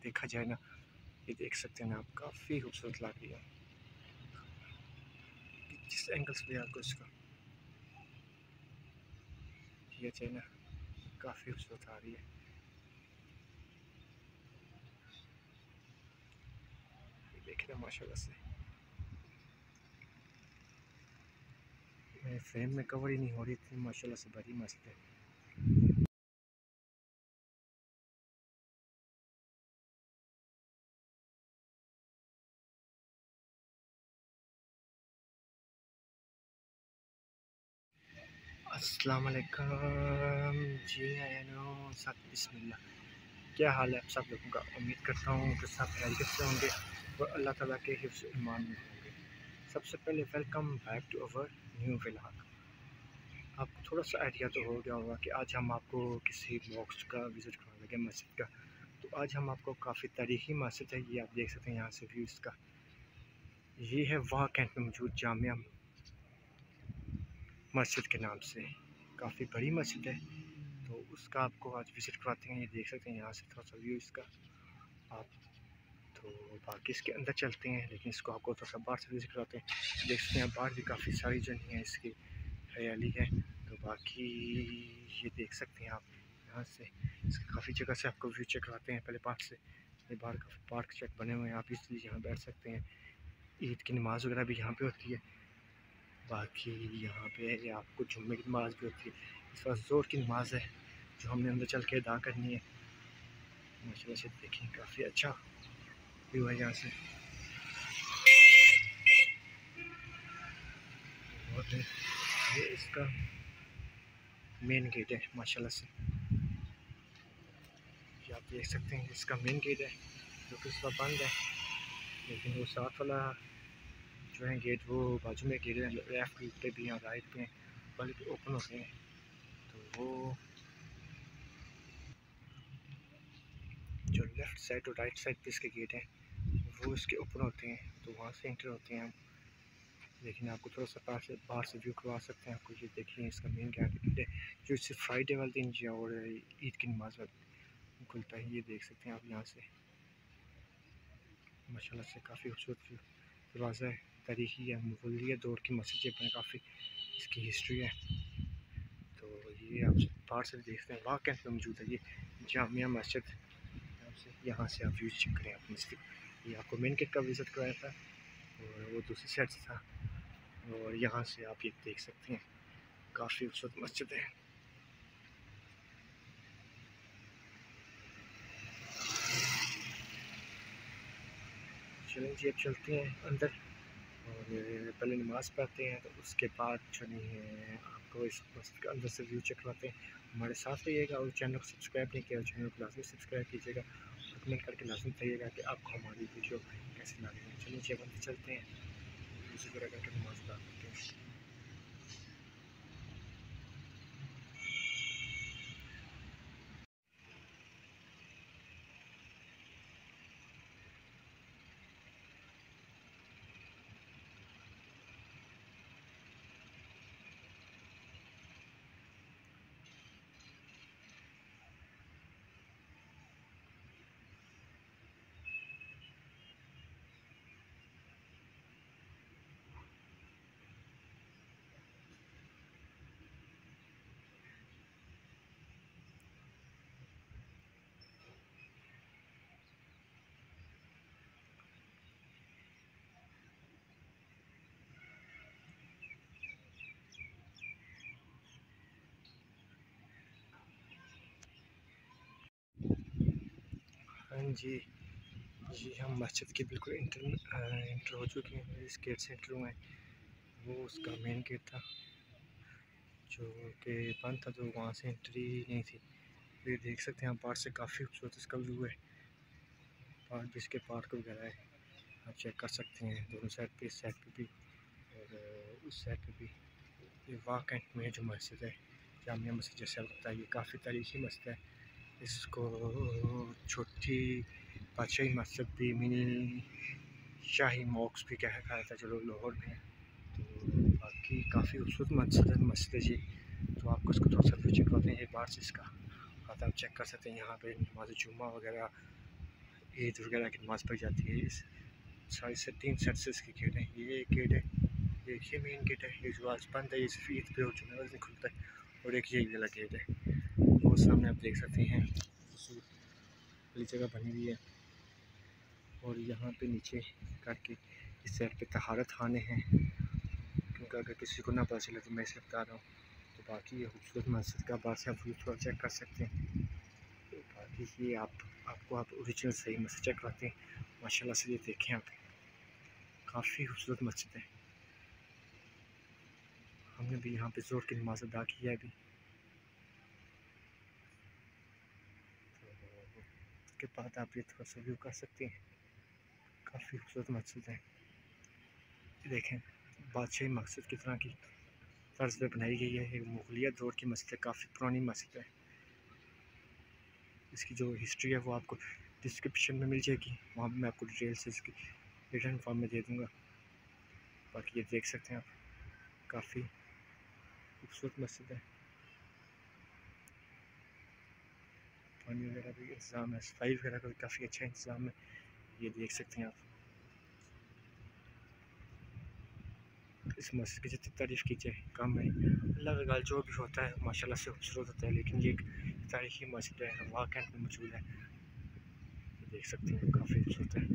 देखा जाए ना, ये देख सकते हैं ना आप, काफ़ी खूबसूरत लग रही है। जिस एंगल से भी आपको इसका ये चाहिए ना, काफ़ी खूबसूरत आ रही है। देखना माशाल्लाह से, मेरे फ्रेम में कवर ही नहीं हो रही, इतनी माशाल्लाह से बड़ी मस्त है। अस्सलाम वालेकुम जी आयानो, सब बिस्मिल्लाह। क्या हाल है आप सब लोगों का? उम्मीद करता हूँ कि सब खैरियत से होंगे और अल्लाह ताला के हिफ्ज़ ईमान में होंगे। सबसे पहले welcome back to our new vlog. आपको थोड़ा सा आइडिया तो हो गया होगा कि आज हम आपको किसी मॉस्क का विज़िट करवा लगे, मस्जिद का। तो आज हम आपको काफ़ी तारीख़ी मस्जिद है, ये आप देख सकते हैं यहाँ से व्यू इसका। ये है वाह कैंट में मौजूद जामिया मस्जिद के नाम से, काफ़ी बड़ी मस्जिद है। तो उसका आपको आज विज़िट करवाते हैं। ये देख सकते हैं यहाँ से थोड़ा सा व्यू इसका आप। तो बाकी इसके अंदर चलते हैं, लेकिन इसको आपको थोड़ा सा बाहर से विज़िट करवाते हैं। देख सकते हैं बाहर भी काफ़ी सारी जो है इसकी हरियाली है। तो बाकी ये देख सकते हैं आप यहाँ से, इसकी काफ़ी जगह से आपको व्यू चेक करवाते हैं। पहले बाहर से, ये बाहर काफ़ी पार्क चेक बने हुए हैं, आप इसलिए यहाँ बैठ सकते हैं। ईद की नमाज़ वगैरह भी यहाँ पे होती है। बाकी यहाँ पे आपको जुम्मे की नमाज़ भी होती है। इस वक्त ज़ोर की नमाज़ है जो हमने अंदर चल के अदा करनी है। माशाल्लाह से देखें, काफ़ी अच्छा व्यू है यहाँ से। और ये इसका मेन गेट है माशाल्लाह से, ये आप देख सकते हैं। इसका मेन गेट है जो कि इस वक्त बंद है, लेकिन वो साथ वाला जो है गेट, वो बाजू में गेट है, लेफ्ट पे भी हैं, राइट पे हैं, बल्कि ओपन होते हैं। तो वो जो लेफ़्ट साइड और राइट साइड पे इसके गेट हैं, वो इसके ओपन होते हैं, तो वहाँ से एंटर होते हैं हम। लेकिन आपको थोड़ा सा बाहर से व्यू करवा सकते हैं आपको। ये देखिए इसका मेन गेट है जो सिर्फ फ्राइडे वाले दिन या और ईद की नमाज वाले खुलता है। ये देख सकते हैं आप यहाँ से, माशाल्लाह से काफ़ी खूबसूरत दरवाज़ा है, तारीखी है, मुगलिया दौर की मस्जिद है, काफ़ी इसकी हिस्ट्री है। तो ये आप बाहर से देखते हैं, वाह कैंट में मौजूद है ये जामिया मस्जिद। यहाँ से आप व्यू चेक करें आप मस्जिद। ये आपको मेन गेट का विज़िट कराया था और वो दूसरी साइड से था। और यहाँ से आप ये देख सकते हैं, काफ़ी खूबसूरत मस्जिद है। चलें जी, अब चलते हैं अंदर और पहले नमाज़ पढ़ते हैं, तो उसके बाद जो नहीं है आपको इस मस्जिद के अंदर से व्यू चेक करवाते हैं। हमारे साथ रहिएगा और चैनल को सब्सक्राइब नहीं किया, चैनल को लाजमी सब्सक्राइब कीजिएगा और कमेंट करके लाजमी बताइएगा कि आपको हमारी वीडियो कैसी लगी है। चलिए जी, अब अंदर चलते हैं, वज़ू वगैरह करके नमाज़ अदा करते हैं। हाँ जी, जी हम मस्जिद के बिल्कुल इंटर हो चुके हैं। इस गेट से इंटर हुए हैं, वो उसका मेन गेट था जो कि बंद था, तो वहाँ से एंट्री नहीं थी। ये देख सकते हैं आप बाहर से, काफ़ी खूबसूरत इसका व्यू है। बाहर भी इसके पार्क वगैरह है, आप चेक कर सकते हैं दोनों साइड पे, इस साइड पे भी और उस साइड पे भी। ये वाह कैंट में जो मस्जिद है, जामिया मस्जिद जैसे आप बताइए, ये काफ़ी तारीखी मस्जिद है। इसको छोटी बादशाही मस्जिद भी, मिनी शाही मॉक्स भी कहा था जो लाहौर में है। तो बाकी काफ़ी खूबसूरत मस्जिद है जी। तो आपको इसको थोड़ा सा व्यू चेक करते हैं एक बार से इसका, आप चेक कर सकते हैं। यहाँ पे नमाज़ जुम्मा वगैरह ईद वगैरह की नमाज़ पढ़ी जाती है। इस साइड से 3 सेट से इसके गेट हैं। ये एक गेट है, ये मेन गेट है, ये जो आज बंद है, ये सिर्फ ईद पे और जुमे दिन खुलता है। और एक ये वाला गेट है, वो सामने आप देख सकते हैं, वाली जगह बनी हुई है। और यहाँ पे नीचे करके इस साइड पे तहारत खाने हैं, क्योंकि अगर किसी को ना पता चले तो मैं इसे बता रहा हूँ। तो बाकी ये खूबसूरत मस्जिद का बाहर से आप व्यू थोड़ा चेक कर सकते हैं। तो बाकी ये आपको ओरिजिनल सही मस्जिद चेक करते हैं। माशाल्लाह से ये देखें आप, काफ़ी खूबसूरत मस्जिद है। हमने भी यहाँ पे ज़ोर की नमाज़ अदा की है अभी। उसके बाद आप ये थोड़ा सा व्यू कर सकते हैं, काफ़ी खूबसूरत मस्जिद है। देखें बादशाही मस्जिद की तरह की तर्ज पे बनाई गई है। एक मुगलिया दौर की मस्जिद है, काफ़ी पुरानी मस्जिद है। इसकी जो हिस्ट्री है वो आपको डिस्क्रिप्शन में मिल जाएगी, वहाँ पर मैं आपको डिटेल से इसकी रिटर्न फॉर्म में दे दूँगा। बाकी ये देख सकते हैं आप, काफ़ी खूबसूरत मस्जिद है। पानी वगैरह भी इंतज़ाम है, सफाई वगैरह का भी काफ़ी अच्छा इंतज़ाम है, ये देख सकते हैं आप। इस मस्जिद की जितनी तारीफ़ की जाए कम है। अल्लाह का गाल जो भी होता है माशाल्लाह से खूबसूरत होता है, लेकिन ये एक तारीख़ी मस्जिद है, रवा कैंट में मौजूद है। देख सकते हैं काफ़ी खूबसूरत है।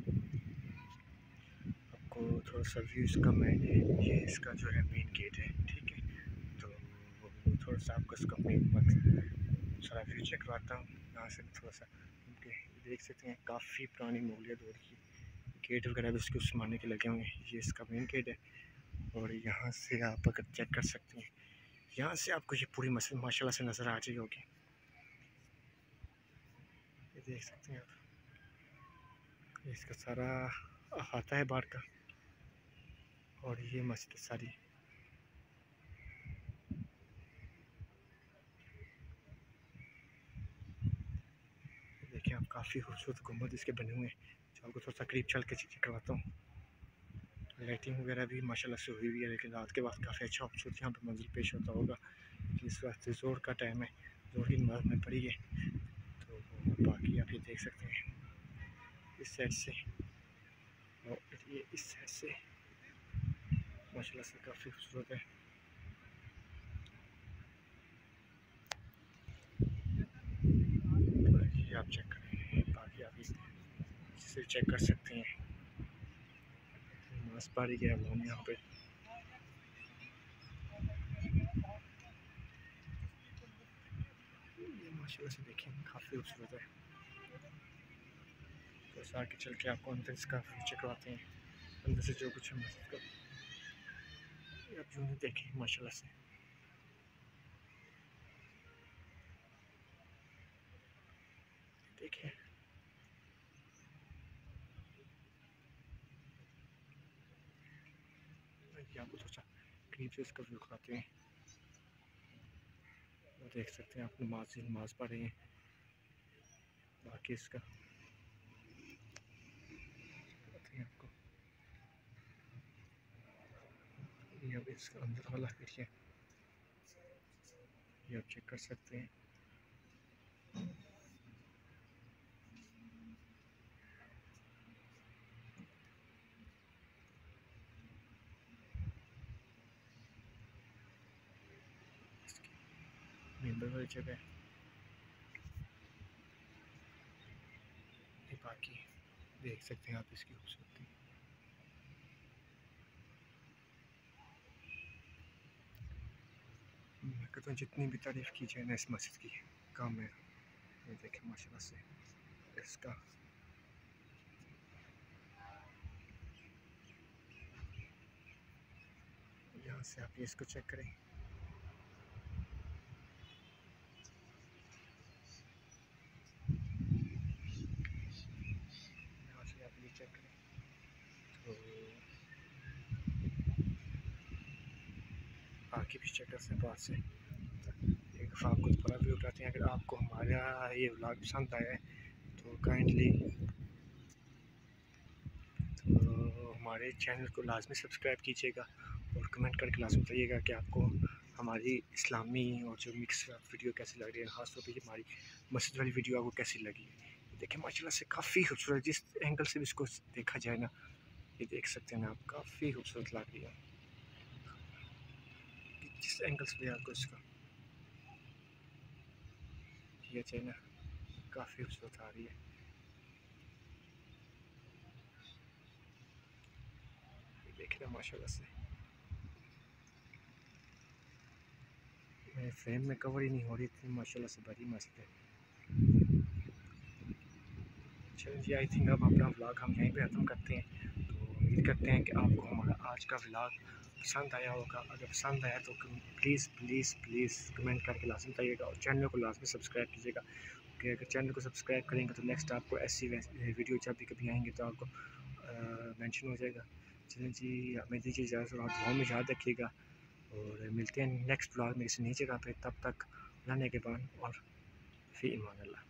आपको थोड़ा सा व्यू इसका मैं, ये इसका जो है मेन गेट है, ठीक है। तो थोड़ा सा आपको इसका मेन सारा व्यू चेक करवाता हूँ यहाँ से थोड़ा सा। देख सकते हैं काफ़ी पुरानी मुगलिया दौर की गेट वगैरह भी इसके उस ज़माने के लगे हुए हैं। ये इसका मेन गेट है। और यहाँ से आप अगर चेक कर सकते हैं, यहाँ से आपको ये पूरी मस्जिद माशाल्लाह से नज़र आ रही होगी। ये देख सकते हैं आप, इसका सारा अहाता है बाहर का। और ये मस्जिद सारी देखिए आप, काफ़ी खूबसूरत गुंबद इसके बने हुए हैं। जो आपको थोड़ा सा करीब चल के चेक करवाता हूँ। लाइटिंग वगैरह भी माशाल्लाह से हुई हुई है, लेकिन रात के बाद काफ़ी अच्छा खूबसूरत यहाँ पर मंजिल पेश होता होगा। इस वक्त ज़ोर का टाइम है, ज़ोर की नमाज़ में पड़ी है। तो बाकी आप ये देख सकते हैं इस साइड से, और ये इस साइड से माशाल्लाह से काफ़ी खूबसूरत है। ये आप चेक करें, बाकी आप इसे चेक कर सकते हैं। नमाज़ पढ़ी गया हम यहाँ पे। ये माशाल्लाह से देखें काफ़ी खूबसूरत है। तो आगे चल के आपको अंदर इसका चेक करवाते हैं, अंदर से जो कुछ है मस्जिद का आप यूँ ही देखें माशाल्लाह से। देखें आपको थोड़ा सा करीब से इसका व्यू कराते हैं। देख सकते हैं आप, नमाज पढ़ रहे हैं। बाकी इसका आपको ये अब इसका अंदर वाला एरिया ये आप चेक कर सकते हैं। मेंबर वाली जगह ये, बाकी देख सकते हैं आप इसकी खूबसूरती। मैं कहता हूँ जितनी भी तारीफ़ की जाए ना इस मस्जिद की कम है। ये देखें माशाल्लाह से इसका, यहाँ से आप ये इसको चेक करें। यहाँ से आप ये चेक करें तो बाकी भी चेक कर सकते हैं बाहर से। एक दफ़ा आपको दोबारा व्यू उठाते हैं। अगर आपको हमारा ये व्लॉग पसंद आया है तो काइंडली हमारे चैनल को लाजमी सब्सक्राइब कीजिएगा और कमेंट करके लाजमी बताइएगा कि आपको हमारी इस्लामी और जो मिक्स वीडियो कैसी लग रही है, ख़ास तौर पे हमारी मस्जिद वाली वीडियो आपको कैसी लगी। देखिए माशाल्लाह से काफ़ी खूबसूरत, जिस एंगल से भी इसको देखा जाए ना, ये देख सकते हैं ना आप, काफ़ी खूबसूरत लग रही है। जिस एंगल से भी आपको इसका ये चाहिए ना, काफ़ी खूबसूरत आ रही है। देख रहे माशाल्लाह से, मेरे फ्रेम में कवर ही नहीं हो रही, इतनी माशाल्लाह से बड़ी मस्त है। चलो जी, आई थिंक अब अपना व्लॉग हम यहीं पे ख़त्म करते हैं। तो उम्मीद करते हैं कि आपको हमारा आज का व्लॉग पसंद आया होगा। अगर पसंद आया तो प्लीज़ प्लीज़ प्लीज़ कमेंट करके लाजमी बताइएगा और चैनल को लाजमी सब्सक्राइब कीजिएगा, कि अगर चैनल को सब्सक्राइब करेंगे तो नेक्स्ट आपको ऐसी वीडियो जब भी कभी आएंगे तो आपको मेंशन हो जाएगा। चलें जी, हमें दीजिए इजाज़त और दुआ में याद रखिएगा, और मिलते हैं नेक्स्ट व्लॉग में किसी नई जगह पे। तब तक अल्लाह ने के बाद और फ़ी ईमान अल्लाह।